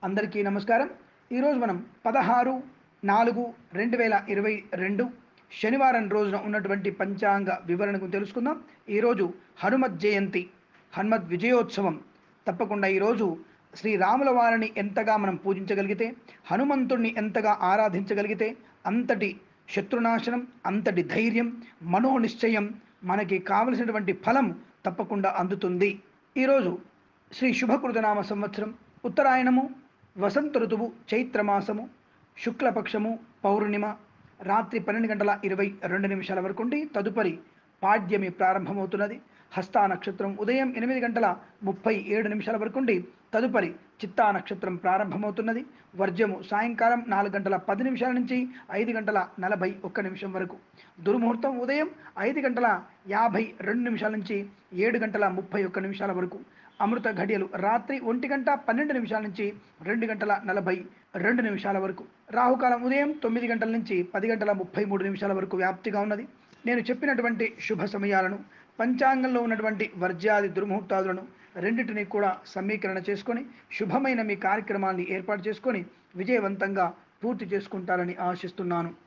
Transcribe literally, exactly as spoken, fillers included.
అందరికీ నమస్కారం. ఈరోజు మనం పదహారు నాలుగు రెండు వేల ఇరవై రెండు శనివారం రోజున ఉన్నటువంటి పంచాంగ వివరణకు తెలుసుకుందాం. ఈరోజు హనుమత్ జయంతి, హనుమత్ విజయోత్సవం. తప్పకుండా ఈరోజు శ్రీరాముల వారిని ఎంతగా మనం పూజించగలిగితే, హనుమంతుణ్ణి ఎంతగా ఆరాధించగలిగితే అంతటి శత్రునాశనం, అంతటి ధైర్యం, మనోనిశ్చయం, మనకి కావలసినటువంటి ఫలం తప్పకుండా అందుతుంది. ఈరోజు శ్రీ శుభకృతనామ సంవత్సరం, ఉత్తరాయణము, వసంత ఋతువు, చైత్రమాసము, శుక్లపక్షము, పౌర్ణిమ, రాత్రి పన్నెండు గంటల ఇరవై రెండు నిమిషాల వరకు ఉండి తదుపరి పాడ్యమి ప్రారంభమవుతున్నది. హస్తా నక్షత్రం ఉదయం ఎనిమిది గంటల ముప్పై ఏడు నిమిషాల వరకు ఉండి తదుపరి చిత్తా నక్షత్రం ప్రారంభమవుతున్నది. వర్జము సాయంకాలం నాలుగు గంటల పది నిమిషాల నుంచి ఐదు గంటల నలభై ఒక్క నిమిషం వరకు. దుర్ముహూర్తం ఉదయం ఐదు గంటల యాభై రెండు నిమిషాల నుంచి ఏడు గంటల ముప్పై ఒక్క నిమిషాల వరకు. అమృత ఘడియలు రాత్రి ఒంటి గంట పన్నెండు నిమిషాల నుంచి రెండు గంటల నలభై రెండు నిమిషాల వరకు. రాహుకాలం ఉదయం తొమ్మిది గంటల నుంచి పది గంటల ముప్పై మూడు నిమిషాల వరకు వ్యాప్తిగా ఉన్నది. నేను చెప్పినటువంటి శుభ సమయాలను, పంచాంగంలో ఉన్నటువంటి వర్జ్యాది దుర్ముహూర్తాలను రెండింటినీ కూడా సమీకరణ చేసుకొని శుభమైన మీ కార్యక్రమాన్ని ఏర్పాటు చేసుకొని విజయవంతంగా పూర్తి చేసుకుంటారని ఆశిస్తున్నాను.